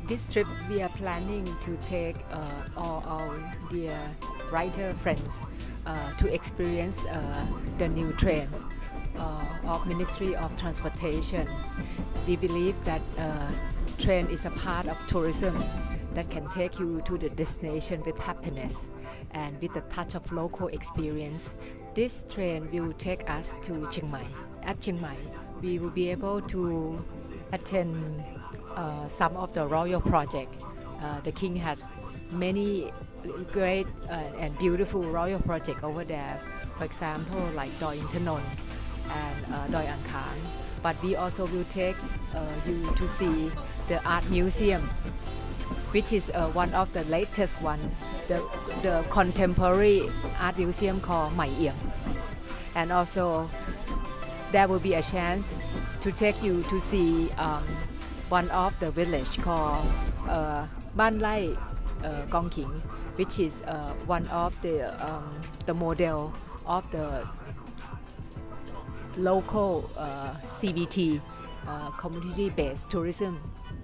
This trip we are planning to take all our dear writer friends to experience the new train of Ministry of Transportation. We believe that train is a part of tourism that can take you to the destination with happiness and with a touch of local experience. This train will take us to Chiang Mai. At Chiang Mai, we will be able to attend some of the royal project. The king has many great and beautiful royal project over there. For example, like Doi Inthanon and Doi Ang Khang. But we also will take you to see the art museum, which is one of the latest one, the contemporary art museum called Mai Iem. And also there will be a chance to take you to see one of the village called Ban Lai Kong King, which is one of the model of the local CBT community-based tourism